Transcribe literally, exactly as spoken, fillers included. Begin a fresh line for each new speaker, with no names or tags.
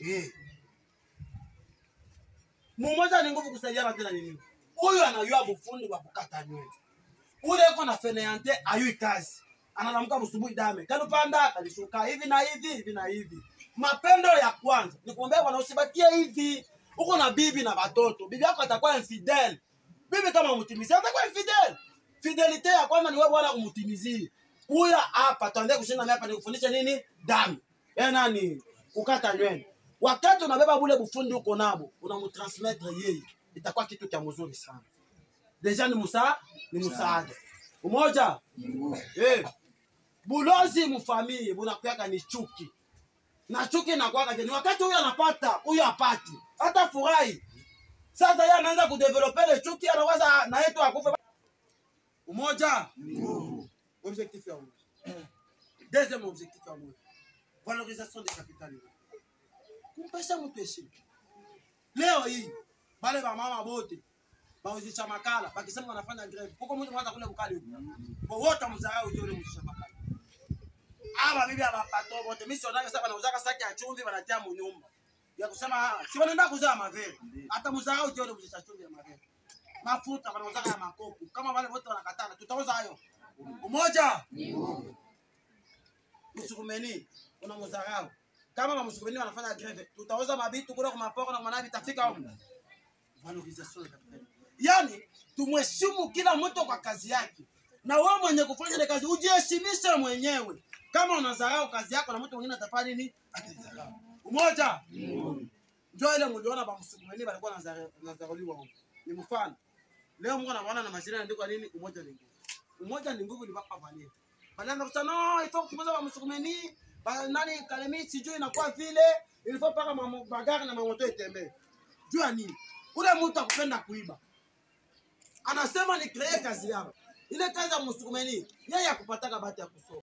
Eh. Mumoja ni nguvu kusaidiana tena nini? Huyu anayua bufundi wa kukata nywele. Ule yuko na feneante ayui kazi. Analamuka busubuhi dame. Kanupanda kalishuka hivi na hivi hivi na hivi. Mapendo ya kwanza ni kuombea bwana usibakie hivi. Uko na bibi na watoto. Bibi yako atakuwa infidel. Bibi kama mtimizi atakuwa infidel. Fidelite ya kwanza ni wewe bwana kumtimizie. Huyu hapa tuanze kushinda hapa ni kufundisha nini? Damu. Eh nani? Kukata nywele. Wakati unabeba bule bufundi uko nabo, unamtransmettre yeye. Itakuwa kitu cha mzuri sana. Deja ni musa, ni musaada. Umoja? Eh. Bulozi mfamii, bunakuyaka ni chuki. Na chuki na kwaka ni wakati huyu anapata, huyu apati. Hata furahi. Sasa yeye anaanza kudeveloper ile chuki, anawaza na yetu akufe. Umoja? Objectif ya umoja. Deuxième objectif ya umoja. Valorisation des capitales. Kumpesha mtu heshima. Leo hii bale ba mama bote bauzisha makala bakisema wanafanya greve. Huko mtu mwanza kule bukali huko. Kwa wote mzao uje ule mzisha makala. Aba bibi aba pato bote mimi sionaga sasa wanauzaka saki ya chumvi wanatia mu nyumba. Ya kusema si wanaenda kuzaa mavere. Hata mzao uje ule mzisha chumvi ya mavere. Mafuta wanauzaka ya makopo. Kama wale wote wanakatana tutauza hayo. Umoja? Msukumeni una mzarau. Kama mamsukumeni wanafanya greve, tutauza mabitu kule kwa mapoko na manabi tafika huko. Valorisation katika. Yaani tumheshimu kila mtu kwa kazi yake. Na wewe mwenye kufanya ile kazi ujiheshimishe mwenyewe. Kama unadharau kazi yako na mtu mwingine atafanya nini? Atadharau. Umoja? Ndio ile mliona ba msukumeni walikuwa wanadharauliwa huko. Ni mfano. Leo Mungu anaona na majina yanaandikwa nini? Umoja ni nguvu. Umoja ni nguvu libaka valia. Balianza kusema no, ifo kutumeza ba msukumeni. Ba nani Kalemi sijui inakuwa vile ilifo paka magari na mamoto itembee. Jua nini? Ule mtu akupenda kuiba. Anasema ni create kazi yao. Ile kazi ya msukumeni, yeye akupataka bahati ya kusoma.